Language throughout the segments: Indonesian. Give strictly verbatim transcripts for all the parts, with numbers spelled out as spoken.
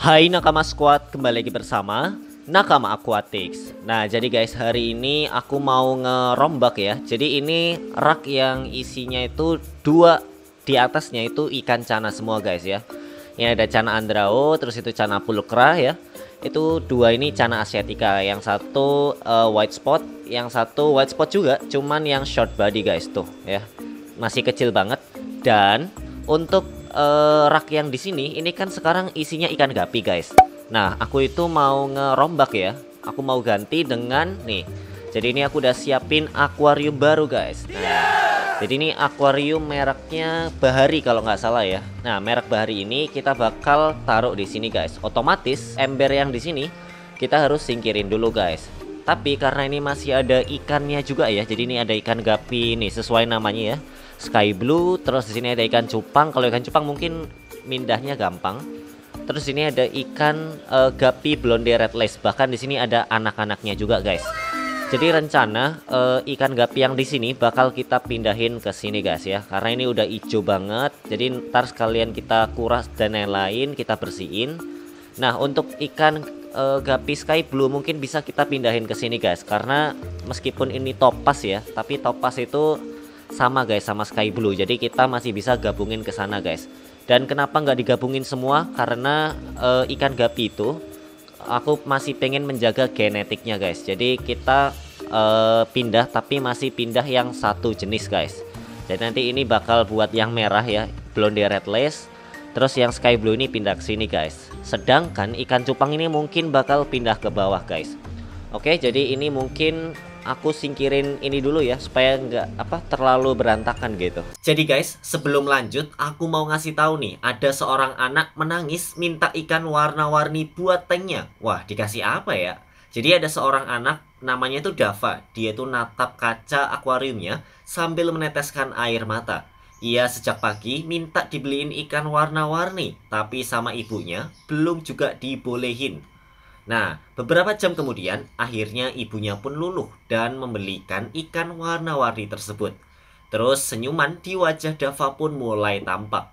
Hai Nakama Squad, kembali lagi bersama Nakama Aquatics. Nah jadi guys, hari ini aku mau ngerombak ya. Jadi ini rak yang isinya itu dua, di atasnya itu ikan cana semua guys ya. Ini ada cana andrao, terus itu cana pulcra ya. Itu dua ini cana asiatica. Yang satu uh, white spot, yang satu white spot juga, cuman yang short body guys tuh ya. Masih kecil banget. Dan untuk uh, rak yang di sini ini kan sekarang isinya ikan gapi guys. Nah aku itu mau ngerombak ya. Aku mau ganti dengan nih. Jadi ini aku udah siapin akuarium baru guys. Nah, jadi ini akuarium mereknya Bahari kalau nggak salah ya. Nah merek Bahari ini kita bakal taruh di sini guys. Otomatis ember yang di sini kita harus singkirin dulu guys. Tapi karena ini masih ada ikannya juga ya. Jadi ini ada ikan gapi nih sesuai namanya ya. Sky blue, terus di sini ada ikan cupang. Kalau ikan cupang mungkin mindahnya gampang. Terus ini ada ikan uh, gapi blonde red lace. Bahkan di sini ada anak-anaknya juga guys. Jadi rencana uh, ikan gapi yang di sini bakal kita pindahin ke sini guys ya. Karena ini udah hijau banget. Jadi ntar sekalian kita kuras dan lain-lain, kita bersihin. Nah untuk ikan uh, gapi sky blue mungkin bisa kita pindahin ke sini guys. Karena meskipun ini topas ya, tapi topas itu sama guys sama sky blue, jadi kita masih bisa gabungin ke sana guys. Dan kenapa nggak digabungin semua? Karena e, ikan gapi itu aku masih pengen menjaga genetiknya guys. Jadi kita e, pindah tapi masih pindah yang satu jenis guys. Dan nanti ini bakal buat yang merah ya, blonde red lace. Terus yang sky blue ini pindah ke sini guys. Sedangkan ikan cupang ini mungkin bakal pindah ke bawah guys. Oke, jadi ini mungkin aku singkirin ini dulu ya supaya nggak apa terlalu berantakan gitu. Jadi guys, sebelum lanjut aku mau ngasih tahu nih, ada seorang anak menangis minta ikan warna-warni buat tanknya. Wah, dikasih apa ya? Jadi ada seorang anak namanya tuh Dava. Dia tuh natap kaca akuariumnya sambil meneteskan air mata. Ia sejak pagi minta dibeliin ikan warna-warni, tapi sama ibunya belum juga dibolehin. Nah, beberapa jam kemudian, akhirnya ibunya pun luluh dan membelikan ikan warna-warni tersebut. Terus senyuman di wajah Dava pun mulai tampak.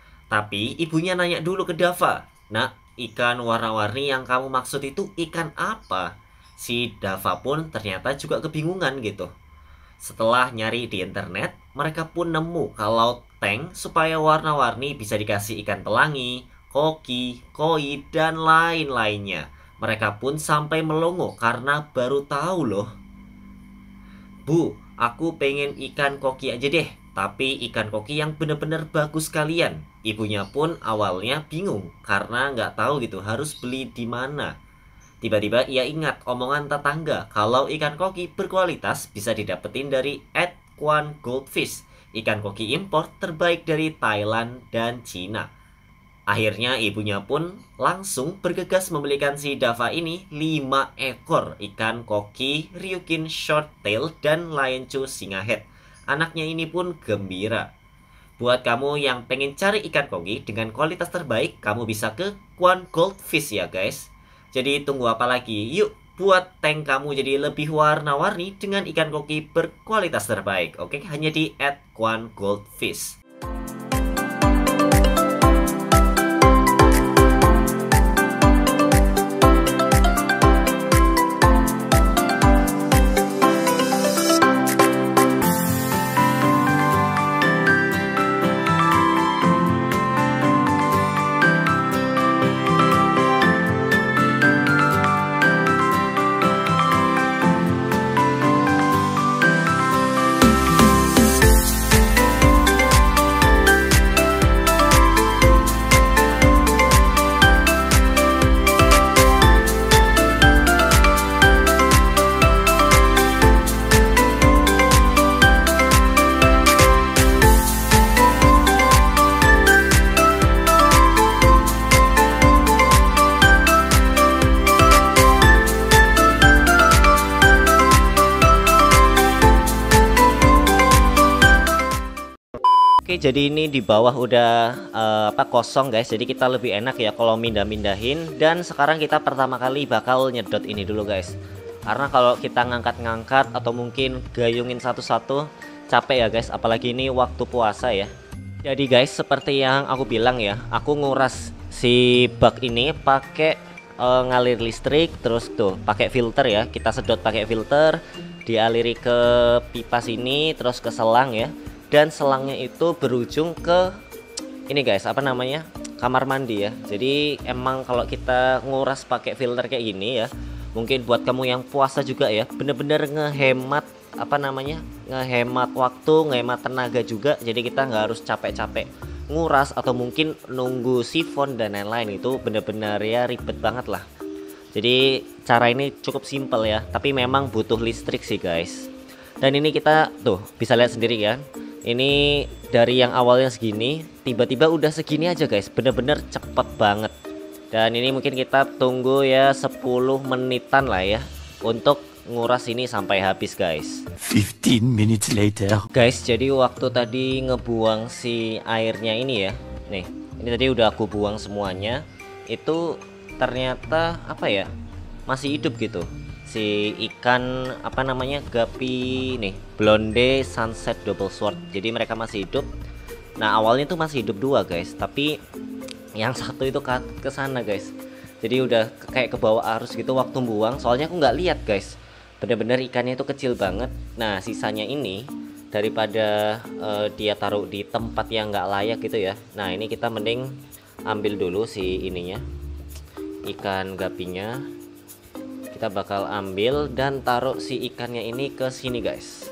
Tapi ibunya nanya dulu ke Dava, "Nak, ikan warna-warni yang kamu maksud itu ikan apa?" Si Dava pun ternyata juga kebingungan gitu. Setelah nyari di internet, mereka pun nemu kalau tank supaya warna-warni bisa dikasih ikan pelangi, koki, koi, dan lain-lainnya. Mereka pun sampai melongo karena baru tahu loh. "Bu, aku pengen ikan koki aja deh, tapi ikan koki yang bener-bener bagus kalian." Ibunya pun awalnya bingung karena nggak tahu gitu harus beli di mana. Tiba-tiba ia ingat omongan tetangga kalau ikan koki berkualitas bisa didapetin dari Edquan Goldfish, ikan koki impor terbaik dari Thailand dan Cina. Akhirnya ibunya pun langsung bergegas membelikan si Dava ini lima ekor ikan koki Ryukin Shorttail dan Lianchu Singahead. Anaknya ini pun gembira. Buat kamu yang pengen cari ikan koki dengan kualitas terbaik, kamu bisa ke Quan Goldfish ya guys. Jadi tunggu apa lagi? Yuk buat tank kamu jadi lebih warna-warni dengan ikan koki berkualitas terbaik. Oke, hanya di at Quan Goldfish. Oke, jadi ini di bawah udah uh, apa kosong guys. Jadi kita lebih enak ya kalau mindah-mindahin. Dan sekarang kita pertama kali bakal nyedot ini dulu guys. Karena kalau kita ngangkat-ngangkat atau mungkin gayungin satu-satu capek ya guys. Apalagi ini waktu puasa ya. Jadi guys, seperti yang aku bilang ya, aku nguras si si bak ini pakai uh, ngalir listrik, terus tuh pakai filter ya, kita sedot pakai filter, dialiri ke pipa sini, terus ke selang ya, dan selangnya itu berujung ke ini guys, apa namanya, kamar mandi ya. Jadi emang kalau kita nguras pakai filter kayak gini ya, mungkin buat kamu yang puasa juga ya, bener-bener ngehemat apa namanya, ngehemat waktu, ngehemat tenaga juga. Jadi kita nggak harus capek-capek nguras atau mungkin nunggu sifon dan lain-lain, itu bener-bener ya ribet banget lah. Jadi cara ini cukup simpel ya, tapi memang butuh listrik sih guys. Dan ini kita tuh bisa lihat sendiri kan, ini dari yang awalnya segini tiba-tiba udah segini aja guys, bener-bener cepet banget. Dan ini mungkin kita tunggu ya sepuluh menitan lah ya untuk nguras ini sampai habis guys. fifteen minutes later. Guys, jadi waktu tadi ngebuang si airnya ini ya, nih ini tadi udah aku buang semuanya, itu ternyata apa ya, masih hidup gitu si ikan apa namanya, gapi nih, blonde sunset double sword. Jadi mereka masih hidup. Nah awalnya tuh masih hidup dua guys, tapi yang satu itu ke sana guys. Jadi udah kayak ke bawah arus gitu waktu buang, soalnya aku nggak lihat guys, bener-bener ikannya itu kecil banget. Nah sisanya ini daripada uh, dia taruh di tempat yang nggak layak gitu ya, nah ini kita mending ambil dulu si ininya, ikan gapinya kita bakal ambil dan taruh si ikannya ini ke sini guys.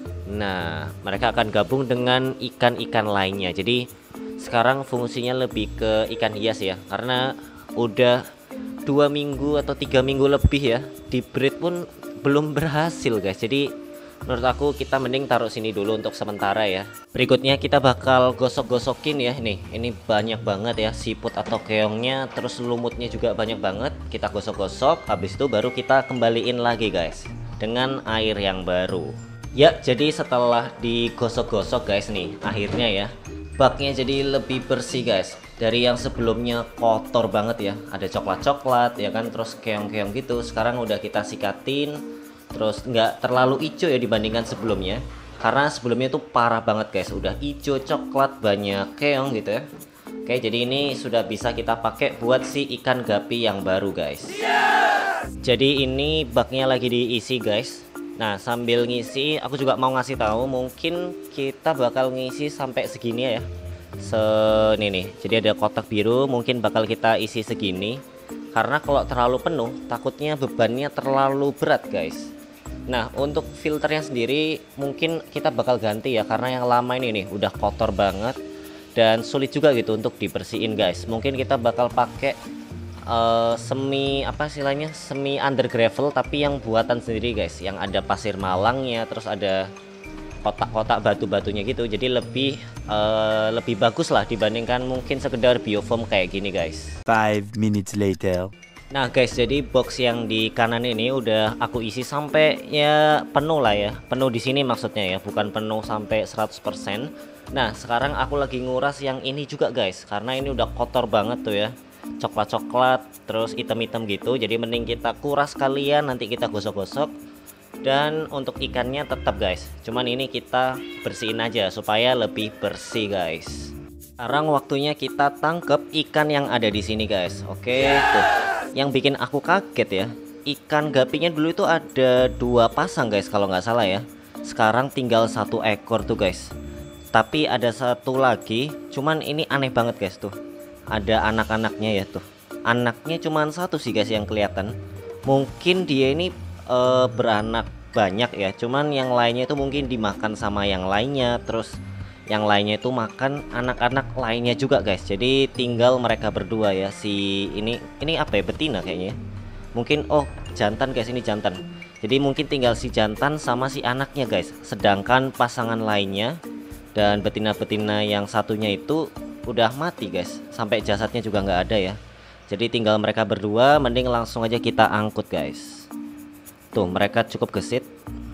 Nah mereka akan gabung dengan ikan-ikan lainnya. Jadi sekarang fungsinya lebih ke ikan hias ya, karena udah dua minggu atau tiga minggu lebih ya di breed pun belum berhasil guys. Jadi menurut aku kita mending taruh sini dulu untuk sementara ya. Berikutnya kita bakal gosok-gosokin ya. Nih ini banyak banget ya siput atau keongnya, terus lumutnya juga banyak banget. Kita gosok-gosok, habis itu baru kita kembaliin lagi guys dengan air yang baru. Ya jadi setelah digosok-gosok guys nih, akhirnya ya baknya jadi lebih bersih guys. Dari yang sebelumnya kotor banget ya, ada coklat-coklat ya kan, terus keong-keong gitu, sekarang udah kita sikatin, terus nggak terlalu hijau ya dibandingkan sebelumnya, karena sebelumnya tuh parah banget guys, udah hijau coklat banyak keong gitu ya. Oke, jadi ini sudah bisa kita pakai buat si ikan gapi yang baru guys. Jadi ini baknya lagi diisi guys. Nah sambil ngisi aku juga mau ngasih tahu, mungkin kita bakal ngisi sampai segini ya, se ini nih. Jadi ada kotak biru, mungkin bakal kita isi segini, karena kalau terlalu penuh takutnya bebannya terlalu berat guys. Nah untuk filternya sendiri mungkin kita bakal ganti ya, karena yang lama ini nih udah kotor banget dan sulit juga gitu untuk dibersihin guys. Mungkin kita bakal pakai Uh, semi apa istilahnya, semi under gravel tapi yang buatan sendiri guys, yang ada pasir malangnya, terus ada kotak-kotak batu-batunya gitu. Jadi lebih uh, lebih bagus lah dibandingkan mungkin sekedar biofoam kayak gini guys. Five minutes later. Nah guys, jadi box yang di kanan ini udah aku isi sampai ya penuh lah ya, penuh di sini maksudnya ya, bukan penuh sampai seratus persen. Nah sekarang aku lagi nguras yang ini juga guys, karena ini udah kotor banget tuh ya, coklat-coklat terus hitam-hitam gitu. Jadi mending kita kuras kalian, nanti kita gosok-gosok. Dan untuk ikannya tetap guys, cuman ini kita bersihin aja supaya lebih bersih guys. Sekarang waktunya kita tangkep ikan yang ada di sini guys. Oke tuh, yang bikin aku kaget ya, ikan gapinya dulu itu ada dua pasang guys kalau nggak salah ya, sekarang tinggal satu ekor tuh guys. Tapi ada satu lagi, cuman ini aneh banget guys, tuh ada anak-anaknya ya tuh. Anaknya cuman satu sih guys yang kelihatan. Mungkin dia ini e, beranak banyak ya, cuman yang lainnya itu mungkin dimakan sama yang lainnya, terus yang lainnya itu makan anak-anak lainnya juga guys. Jadi tinggal mereka berdua ya. Si ini ini apa ya, betina kayaknya. Mungkin oh jantan guys, ini jantan. Jadi mungkin tinggal si jantan sama si anaknya guys. Sedangkan pasangan lainnya dan betina-betina yang satunya itu udah mati guys, sampai jasadnya juga nggak ada ya. Jadi tinggal mereka berdua, mending langsung aja kita angkut guys. Tuh mereka cukup gesit.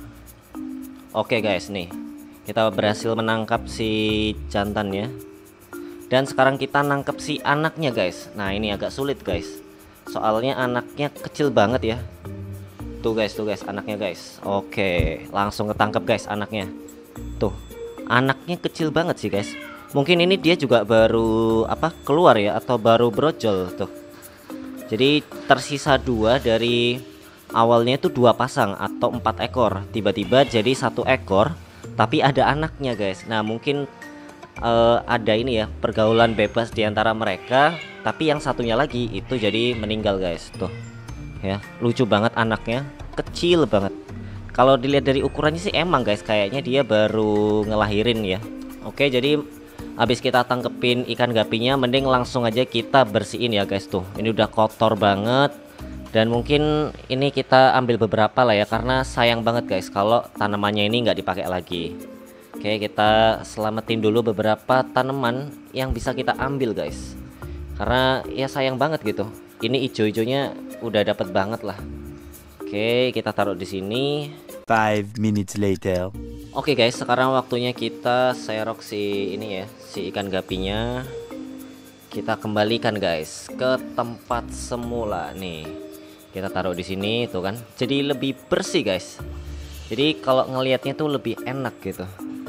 Oke guys, nih kita berhasil menangkap si jantannya, dan sekarang kita nangkep si anaknya guys. Nah ini agak sulit guys, soalnya anaknya kecil banget ya. Tuh guys, tuh guys anaknya guys. Oke langsung ketangkep guys anaknya. Tuh anaknya kecil banget sih guys, Mungkin ini dia juga baru apa keluar ya, atau baru brojol tuh. Jadi tersisa dua dari awalnya itu dua pasang atau empat ekor, tiba-tiba jadi satu ekor tapi ada anaknya guys. Nah mungkin uh, ada ini ya, pergaulan bebas di antara mereka, tapi yang satunya lagi itu jadi meninggal guys. Tuh ya, lucu banget anaknya, kecil banget. Kalau dilihat dari ukurannya sih emang guys kayaknya dia baru ngelahirin ya. Oke, jadi habis kita tangkepin ikan gapinya, mending langsung aja kita bersihin ya guys. Tuh ini udah kotor banget, dan mungkin ini kita ambil beberapa lah ya, karena sayang banget guys kalau tanamannya ini nggak dipakai lagi. Oke, kita selamatin dulu beberapa tanaman yang bisa kita ambil guys, karena ya sayang banget gitu. Ini ijo-ijonya udah dapet banget lah. Oke, kita taruh di sini. Five minutes later. Oke guys, sekarang waktunya kita serok si ini ya, si ikan gapinya. Kita kembalikan guys ke tempat semula nih. Kita taruh di sini tuh kan, jadi lebih bersih guys. Jadi kalau ngelihatnya tuh lebih enak gitu.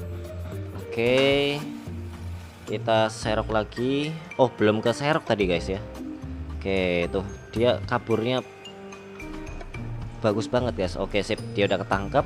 Oke, kita serok lagi. Oh belum ke serok tadi guys ya. Oke tuh dia kaburnya bagus banget guys. Oke sip, dia udah ketangkep.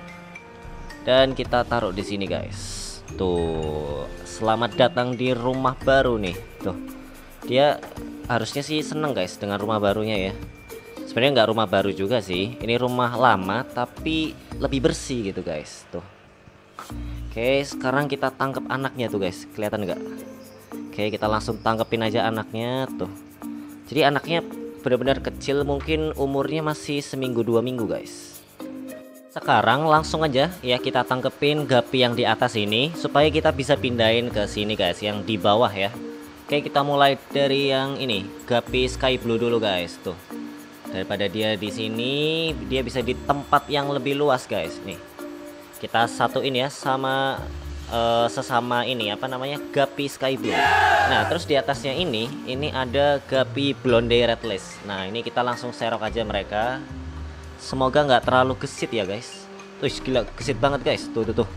Dan kita taruh di sini guys. Tuh, selamat datang di rumah baru nih. Tuh, dia harusnya sih seneng guys dengan rumah barunya ya. Sebenarnya nggak rumah baru juga sih, ini rumah lama tapi lebih bersih gitu guys. Tuh. Oke, sekarang kita tangkap anaknya tuh guys, kelihatan nggak? Oke, kita langsung tangkepin aja anaknya tuh. Jadi anaknya benar-benar kecil, mungkin umurnya masih seminggu dua minggu guys. Sekarang langsung aja ya kita tangkepin gapi yang di atas ini supaya kita bisa pindahin ke sini guys, yang di bawah ya. Oke, kita mulai dari yang ini, gapi sky blue dulu guys. Tuh, daripada dia di sini, dia bisa di tempat yang lebih luas guys. Nih, kita satuin ya sama uh, sesama ini apa namanya, gapi sky blue. Nah terus di atasnya ini, ini ada gapi blonde redlist. Nah ini kita langsung serok aja mereka. Semoga nggak terlalu gesit ya guys. Tuh gila, gesit banget guys. Tuh tuh tuh.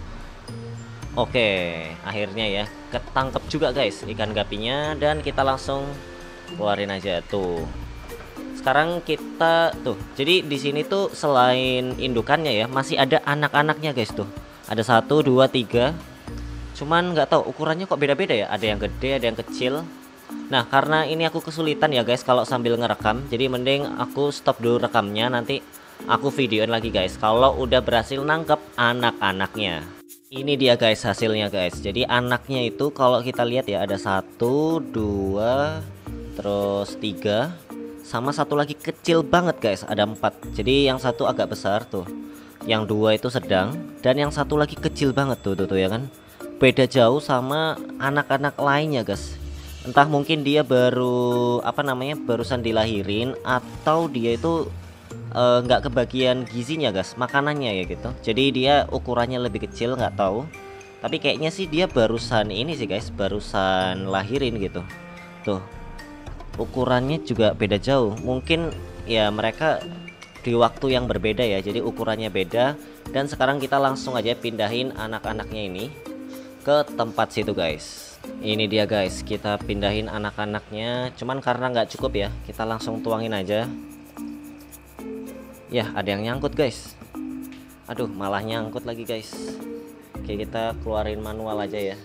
Oke, akhirnya ya ketangkep juga guys ikan gapinya, dan kita langsung keluarin aja tuh. Sekarang kita tuh, jadi di sini tuh selain indukannya ya, masih ada anak-anaknya guys tuh. Ada satu, dua, tiga. Cuman nggak tahu ukurannya kok beda-beda ya. Ada yang gede, ada yang kecil. Nah karena ini aku kesulitan ya guys kalau sambil ngerekam, jadi mending aku stop dulu rekamnya, nanti aku videoin lagi guys kalau udah berhasil nangkep anak-anaknya. Ini dia guys hasilnya guys. Jadi anaknya itu kalau kita lihat ya, ada satu, dua, terus tiga, sama satu lagi kecil banget guys, ada empat. Jadi yang satu agak besar tuh, yang dua itu sedang, dan yang satu lagi kecil banget tuh tuh, tuh ya kan. Beda jauh sama anak-anak lainnya guys. Entah mungkin dia baru apa namanya barusan dilahirin, atau dia itu nggak uh, kebagian gizinya guys, makanannya ya gitu. Jadi dia ukurannya lebih kecil, nggak tahu. Tapi kayaknya sih dia barusan ini sih guys, barusan lahirin gitu. Tuh, ukurannya juga beda jauh. Mungkin ya mereka di waktu yang berbeda ya, jadi ukurannya beda. Dan sekarang kita langsung aja pindahin anak-anaknya ini ke tempat situ guys. Ini dia guys, kita pindahin anak-anaknya. Cuman karena nggak cukup ya, kita langsung tuangin aja. Ya ada yang nyangkut guys. Aduh malah nyangkut lagi guys. Oke, kita keluarin manual aja ya.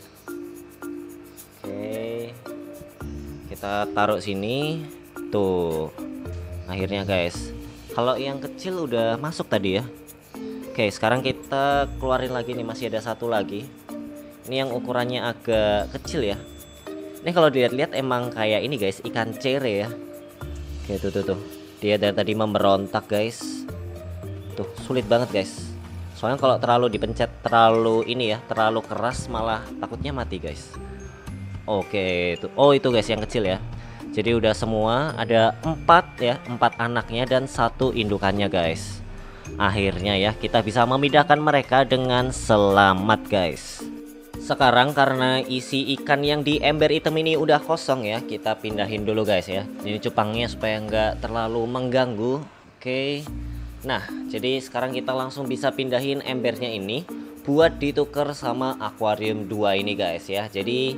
Oke, kita taruh sini. Tuh, akhirnya guys, kalau yang kecil udah masuk tadi ya. Oke, sekarang kita keluarin lagi nih, masih ada satu lagi. Ini yang ukurannya agak kecil ya. Ini kalau dilihat-lihat emang kayak ini guys, ikan cere ya. Oke, tuh tuh tuh. Dia dari tadi memberontak guys. Tuh sulit banget guys. Soalnya kalau terlalu dipencet, terlalu ini ya, terlalu keras malah takutnya mati guys. Oke, tuh. Oh itu guys yang kecil ya. Jadi udah semua, ada empat ya, empat anaknya dan satu indukannya guys. Akhirnya ya kita bisa memindahkan mereka dengan selamat guys. Sekarang karena isi ikan yang di ember item ini udah kosong ya, kita pindahin dulu guys ya. Ini cupangnya supaya nggak terlalu mengganggu. Oke. Nah jadi sekarang kita langsung bisa pindahin embernya ini buat ditukar sama akuarium dua ini guys ya. Jadi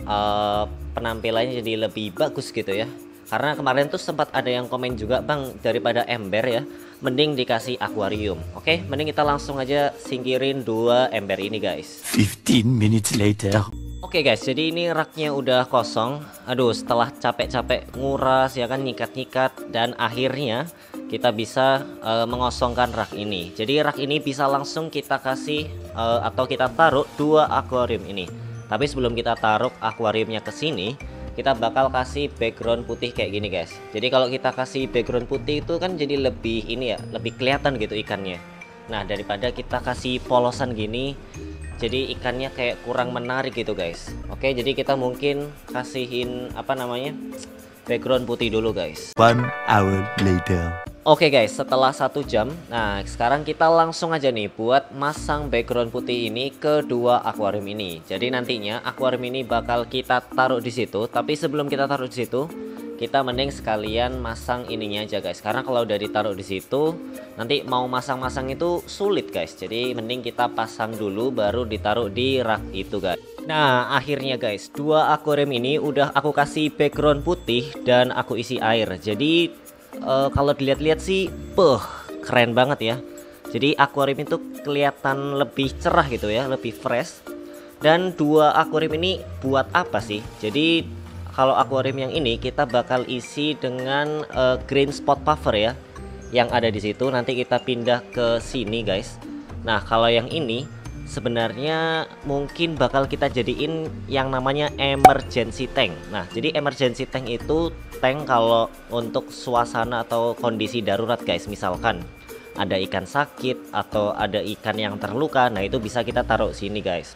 uh, penampilannya jadi lebih bagus gitu ya. Karena kemarin tuh sempat ada yang komen juga, bang, daripada ember ya mending dikasih akuarium. Oke, mending kita langsung aja singkirin dua ember ini guys. fifteen minutes later. Oke guys, jadi ini raknya udah kosong. Aduh, setelah capek-capek nguras ya kan, nyikat-nyikat, dan akhirnya kita bisa uh, mengosongkan rak ini. Jadi rak ini bisa langsung kita kasih uh, atau kita taruh dua akuarium ini. Tapi sebelum kita taruh akuariumnya ke sini, kita bakal kasih background putih kayak gini guys. Jadi kalau kita kasih background putih itu kan jadi lebih ini ya, lebih kelihatan gitu ikannya. Nah, daripada kita kasih polosan gini, jadi ikannya kayak kurang menarik gitu guys. Oke, jadi kita mungkin kasihin apa namanya, background putih dulu guys. One hour later. Oke guys, setelah satu jam, nah sekarang kita langsung aja nih buat masang background putih ini ke dua akuarium ini. Jadi nantinya akuarium ini bakal kita taruh di situ. Tapi sebelum kita taruh di situ, kita mending sekalian masang ininya aja guys. Karena kalau udah ditaruh di situ, nanti mau masang-masang itu sulit guys. Jadi mending kita pasang dulu baru ditaruh di rak itu guys. Nah akhirnya guys, dua akuarium ini udah aku kasih background putih dan aku isi air. Jadi Uh, kalau dilihat-lihat sih, beuh, keren banget ya. Jadi akuarium itu kelihatan lebih cerah gitu ya, lebih fresh. Dan dua akuarium ini buat apa sih? Jadi kalau akuarium yang ini kita bakal isi dengan uh, green spot puffer ya, yang ada di situ. Nanti kita pindah ke sini guys. Nah kalau yang ini sebenarnya mungkin bakal kita jadiin yang namanya emergency tank. Nah jadi emergency tank itu tank kalau untuk suasana atau kondisi darurat guys. Misalkan ada ikan sakit atau ada ikan yang terluka, nah itu bisa kita taruh sini guys.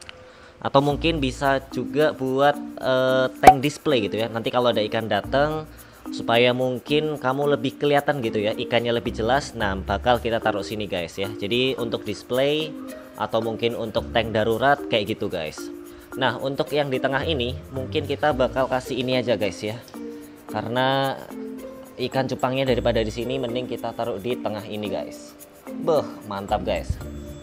Atau mungkin bisa juga buat uh, tank display gitu ya. Nanti kalau ada ikan datang, supaya mungkin kamu lebih kelihatan gitu ya, ikannya lebih jelas, nah bakal kita taruh sini guys ya. Jadi untuk display atau mungkin untuk tank darurat kayak gitu guys. Nah untuk yang di tengah ini mungkin kita bakal kasih ini aja guys ya, karena ikan cupangnya daripada di sini mending kita taruh di tengah ini guys. Beuh, mantap guys.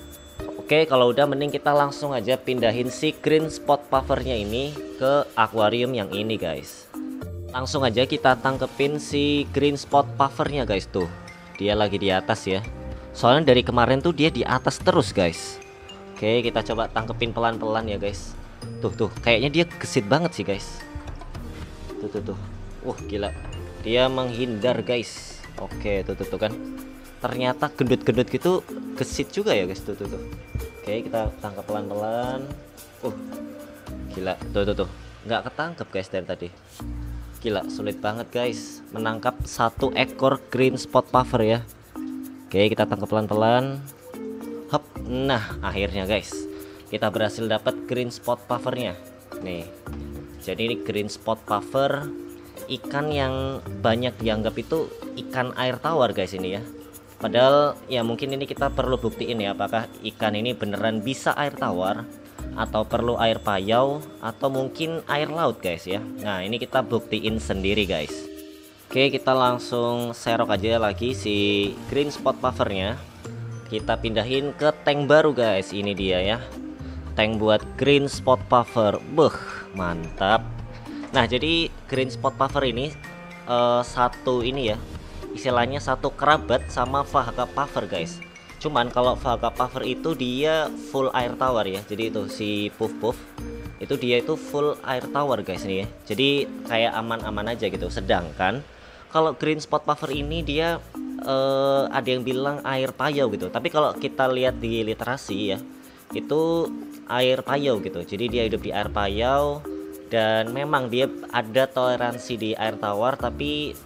Oke, kalau udah mending kita langsung aja pindahin si green spot puffernya ini ke akuarium yang ini guys. Langsung aja kita tangkepin si green spot puffernya guys. Tuh, dia lagi di atas ya. Soalnya dari kemarin tuh dia di atas terus guys. Oke, kita coba tangkepin pelan-pelan ya guys. Tuh tuh, kayaknya dia gesit banget sih guys. Tuh tuh tuh. Wah, gila. Dia menghindar guys. Oke, tuh tuh tuh kan. Ternyata gendut-gendut gitu gesit juga ya guys. Tuh tuh tuh. Oke, kita tangkap pelan-pelan. Uh. Gila, tuh tuh tuh. Nggak ketangkep guys dari tadi. Gila, sulit banget guys menangkap satu ekor green spot puffer ya. Oke, kita tangkap pelan-pelan. Hop, nah akhirnya guys kita berhasil dapat green spot puffernya. Nih, jadi ini green spot puffer, ikan yang banyak dianggap itu ikan air tawar guys ini ya. Padahal ya mungkin ini kita perlu buktiin ya, apakah ikan ini beneran bisa air tawar atau perlu air payau atau mungkin air laut guys ya. Nah ini kita buktiin sendiri guys. Oke, kita langsung serok aja lagi si green spot puffernya. Kita pindahin ke tank baru guys. Ini dia ya, tank buat green spot puffer. Beuh, mantap. Nah jadi green spot puffer ini uh, satu ini ya, istilahnya satu kerabat sama Vahaga puffer guys. Cuman kalau Vahaga puffer itu dia full air tawar ya. Jadi itu si puff puff itu dia itu full air tawar guys nih ya. Jadi kayak aman-aman aja gitu. Sedangkan kalau green spot puffer ini dia uh, ada yang bilang air payau gitu. Tapi kalau kita lihat di literasi ya, itu air payau gitu. Jadi dia hidup di air payau dan memang dia ada toleransi di air tawar, tapi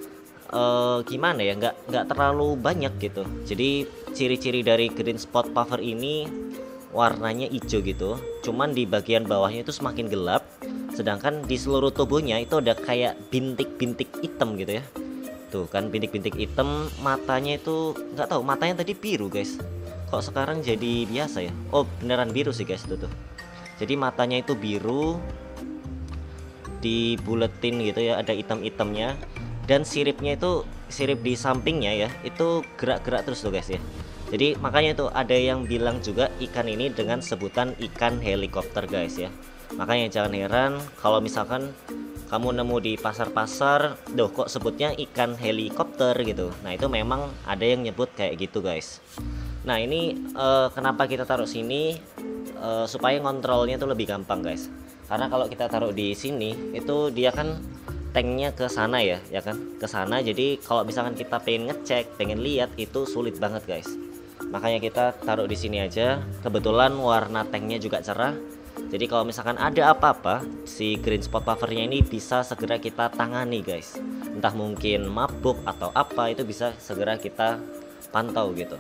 uh, gimana ya, nggak nggak terlalu banyak gitu. Jadi ciri-ciri dari green spot puffer ini warnanya hijau gitu. Cuman di bagian bawahnya itu semakin gelap. Sedangkan di seluruh tubuhnya itu ada kayak bintik-bintik hitam gitu ya. Tuh kan bintik-bintik hitam. Matanya itu nggak tahu, matanya tadi biru guys, kok sekarang jadi biasa ya. Oh beneran biru sih guys, tuh tuh. Jadi matanya itu biru, dibuletin gitu ya, ada hitam-hitamnya. Dan siripnya itu, sirip di sampingnya ya, itu gerak-gerak terus tuh guys ya. Jadi makanya itu ada yang bilang juga ikan ini dengan sebutan ikan helikopter guys ya. Makanya jangan heran kalau misalkan kamu nemu di pasar-pasar, doh kok sebutnya ikan helikopter gitu. Nah itu memang ada yang nyebut kayak gitu guys. Nah ini uh, kenapa kita taruh sini, uh, supaya ngontrolnya tuh lebih gampang guys. Karena kalau kita taruh di sini itu dia kan tanknya ke sana ya, ya kan, ke sana. Jadi kalau misalkan kita pengen ngecek, pengen lihat itu sulit banget guys. Makanya kita taruh di sini aja. Kebetulan warna tanknya juga cerah. Jadi kalau misalkan ada apa-apa, si green spot puffernya ini bisa segera kita tangani guys. Entah mungkin mabuk atau apa, itu bisa segera kita pantau gitu.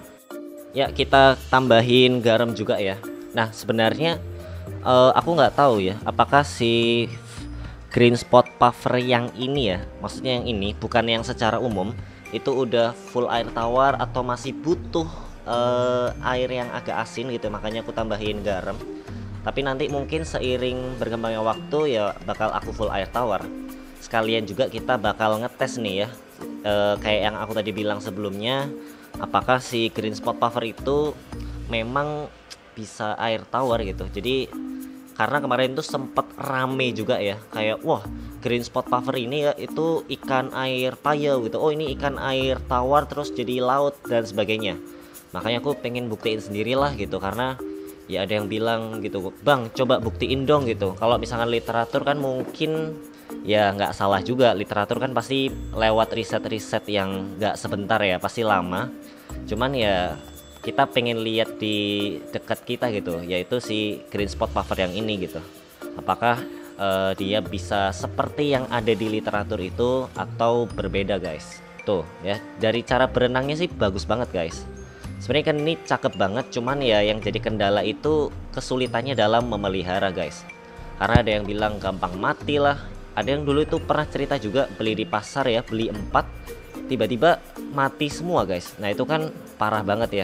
Ya kita tambahin garam juga ya. Nah sebenarnya uh, aku nggak tahu ya, apakah si green spot puffer yang ini ya, maksudnya yang ini bukan yang secara umum itu udah full air tawar atau masih butuh uh, air yang agak asin gitu. Makanya aku tambahin garam. Tapi nanti mungkin seiring berkembangnya waktu ya bakal aku full air tawar. Sekalian juga kita bakal ngetes nih ya, uh, kayak yang aku tadi bilang sebelumnya, apakah si green spot puffer itu memang bisa air tawar gitu. Jadi karena kemarin tuh sempet rame juga ya, kayak wah green spot puffer ini ya itu ikan air payau gitu, oh ini ikan air tawar terus jadi laut dan sebagainya. Makanya aku pengen buktiin sendirilah gitu, karena ya ada yang bilang gitu, bang coba buktiin dong gitu. Kalau misalkan literatur kan mungkin ya nggak salah juga, literatur kan pasti lewat riset-riset yang nggak sebentar ya, pasti lama. Cuman ya kita pengen lihat di dekat kita gitu, yaitu si green spot puffer yang ini gitu. Apakah uh, dia bisa seperti yang ada di literatur itu atau berbeda guys. Tuh ya, dari cara berenangnya sih bagus banget guys. Sebenarnya kan ini cakep banget, cuman ya yang jadi kendala itu kesulitannya dalam memelihara guys. Karena ada yang bilang gampang mati lah. Ada yang dulu itu pernah cerita juga beli di pasar ya, beli empat, tiba-tiba mati semua guys. Nah itu kan parah banget ya.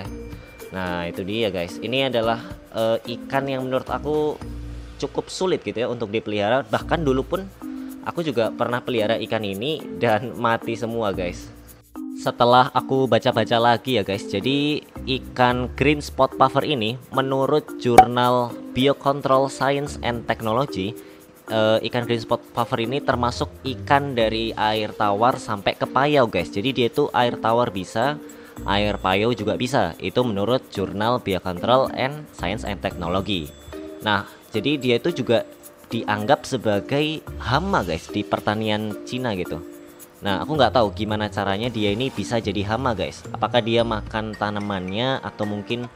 Nah itu dia guys, ini adalah uh, ikan yang menurut aku cukup sulit gitu ya untuk dipelihara. Bahkan dulu pun aku juga pernah pelihara ikan ini dan mati semua guys. Setelah aku baca-baca lagi ya guys, jadi ikan green spot puffer ini menurut jurnal Biocontrol Science and Technology, uh, ikan green spot puffer ini termasuk ikan dari air tawar sampai ke payau guys. Jadi dia itu air tawar bisa, air payau juga bisa. Itu menurut jurnal Biocontrol and Science and Technology. Nah jadi dia itu juga dianggap sebagai hama guys di pertanian Cina gitu. Nah aku nggak tahu gimana caranya dia ini bisa jadi hama guys. Apakah dia makan tanamannya atau mungkin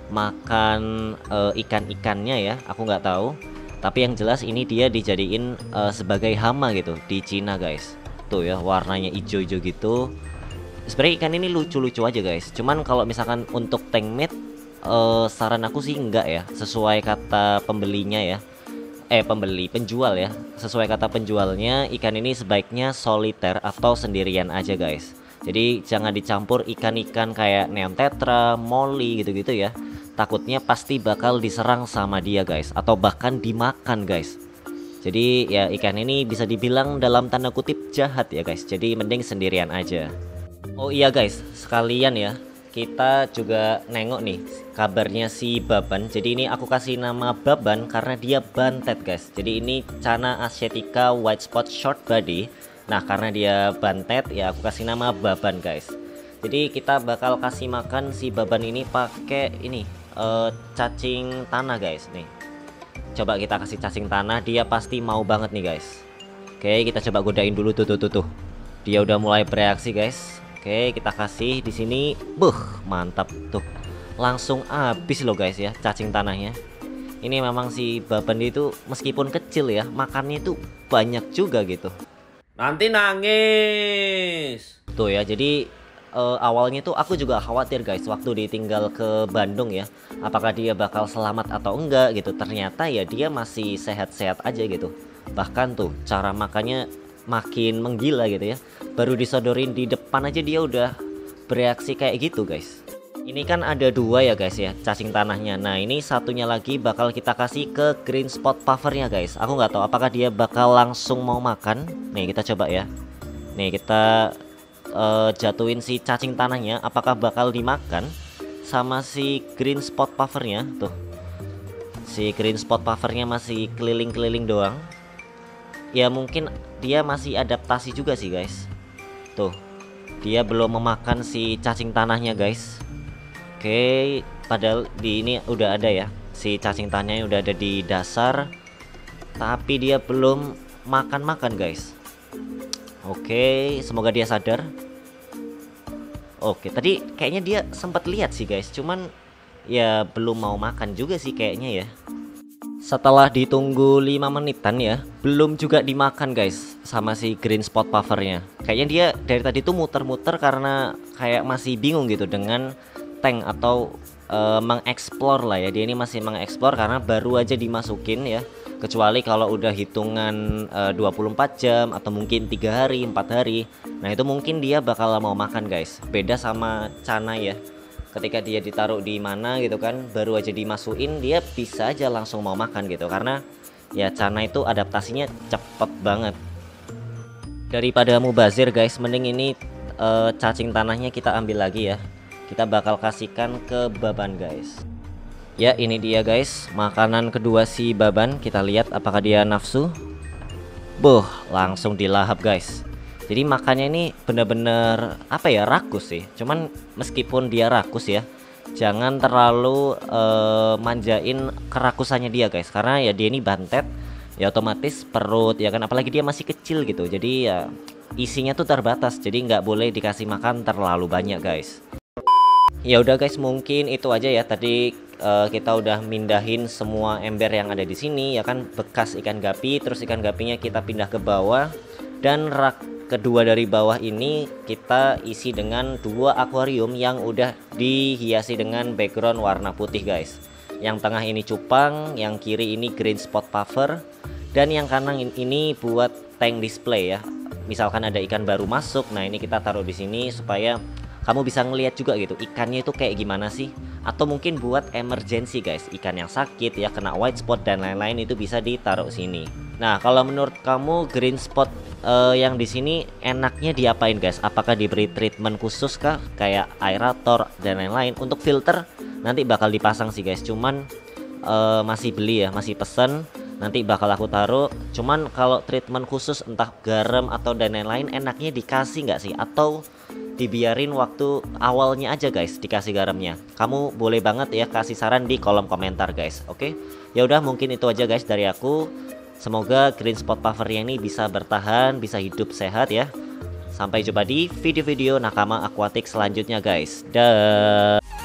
makan uh, ikan-ikannya ya, aku nggak tahu. Tapi yang jelas ini dia dijadiin uh, sebagai hama gitu di Cina guys. Tuh ya warnanya hijau-hijau gitu. Sebenarnya ikan ini lucu-lucu aja guys. Cuman kalau misalkan untuk tank mate, uh, saran aku sih enggak ya, sesuai kata pembelinya ya. Eh pembeli, penjual ya. Sesuai kata penjualnya, ikan ini sebaiknya soliter atau sendirian aja guys. Jadi jangan dicampur ikan-ikan kayak neon tetra, molly gitu-gitu ya. Takutnya pasti bakal diserang sama dia guys, atau bahkan dimakan guys. Jadi ya ikan ini bisa dibilang dalam tanda kutip jahat ya guys. Jadi mending sendirian aja. Oh iya guys, sekalian ya, kita juga nengok nih kabarnya si Baban. Jadi ini aku kasih nama Baban karena dia bantet guys. Jadi ini Channa asiatica white spot short body. Nah karena dia bantet ya aku kasih nama Baban guys. Jadi kita bakal kasih makan si Baban ini pakai ini uh, cacing tanah guys nih. Coba kita kasih cacing tanah, dia pasti mau banget nih guys. Oke kita coba godain dulu tuh tuh tuh tuh. Dia udah mulai bereaksi guys. Oke kita kasih di sini, buh mantap tuh, langsung habis loh guys ya cacing tanahnya. Ini memang si Baban itu meskipun kecil ya, makannya itu banyak juga gitu. Nanti nangis. Tuh ya, jadi uh, awalnya tuh aku juga khawatir guys waktu ditinggal ke Bandung ya, apakah dia bakal selamat atau enggak gitu. Ternyata ya dia masih sehat-sehat aja gitu. Bahkan tuh cara makannya makin menggila gitu ya. Baru disodorin di depan aja dia udah bereaksi kayak gitu guys. Ini kan ada dua ya guys ya cacing tanahnya. Nah ini satunya lagi bakal kita kasih ke green spot puffernya guys. Aku nggak tahu apakah dia bakal langsung mau makan. Nih kita coba ya. Nih kita uh, jatuhin si cacing tanahnya, apakah bakal dimakan sama si green spot puffernya tuh. Si green spot puffernya masih keliling-keliling doang. Ya mungkin dia masih adaptasi juga sih guys. Tuh, dia belum memakan si cacing tanahnya guys. Oke, padahal di ini udah ada ya, si cacing tanahnya udah ada di dasar, tapi dia belum makan-makan guys. Oke, semoga dia sadar. Oke, tadi kayaknya dia sempat lihat sih guys, cuman ya belum mau makan juga sih kayaknya ya. Setelah ditunggu lima menitan ya, belum juga dimakan guys sama si green spot puffernya. Kayaknya dia dari tadi tuh muter-muter karena kayak masih bingung gitu dengan tank atau uh, mengeksplor lah ya. Dia ini masih mengeksplor karena baru aja dimasukin ya. Kecuali kalau udah hitungan uh, dua puluh empat jam atau mungkin tiga hari, empat hari. Nah, itu mungkin dia bakal mau makan guys. Beda sama Cana ya. Ketika dia ditaruh di mana gitu kan, baru aja dimasukin dia bisa aja langsung mau makan gitu. Karena ya Cana itu adaptasinya cepet banget. Daripada mubazir guys, mending ini uh, cacing tanahnya kita ambil lagi ya. Kita bakal kasihkan ke Baban guys. Ya ini dia guys, makanan kedua si Baban. Kita lihat apakah dia nafsu. Boh, langsung dilahap guys. Jadi makannya ini bener-bener apa ya, rakus sih. Cuman meskipun dia rakus ya, jangan terlalu uh, manjain kerakusannya dia guys. Karena ya dia ini bantet, ya otomatis perut ya kan. Apalagi dia masih kecil gitu. Jadi ya isinya tuh terbatas. Jadi nggak boleh dikasih makan terlalu banyak guys. Ya udah guys, mungkin itu aja ya. Tadi uh, kita udah mindahin semua ember yang ada di sini ya kan, bekas ikan gapi. Terus ikan gapinya kita pindah ke bawah, dan rak kedua dari bawah ini kita isi dengan dua akuarium yang udah dihiasi dengan background warna putih guys. Yang tengah ini cupang, yang kiri ini green spot puffer, dan yang kanan ini buat tank display ya. Misalkan ada ikan baru masuk, nah ini kita taruh di sini supaya kamu bisa ngelihat juga gitu ikannya itu kayak gimana sih. Atau mungkin buat emergency guys, ikan yang sakit ya, kena white spot dan lain-lain, itu bisa ditaruh sini. Nah kalau menurut kamu green spot uh, yang di sini enaknya diapain guys? Apakah diberi treatment khusus kah, kayak aerator dan lain-lain? Untuk filter nanti bakal dipasang sih guys, cuman uh, masih beli ya, masih pesen. Nanti bakal aku taruh. Cuman kalau treatment khusus entah garam atau dan lain-lain, enaknya dikasih nggak sih? Atau dibiarin waktu awalnya aja guys dikasih garamnya? Kamu boleh banget ya kasih saran di kolom komentar guys. Oke, ya udah mungkin itu aja guys dari aku. Semoga green spot puffernya ini bisa bertahan, bisa hidup sehat ya. Sampai jumpa di video-video nakama akuatik selanjutnya guys. Dah.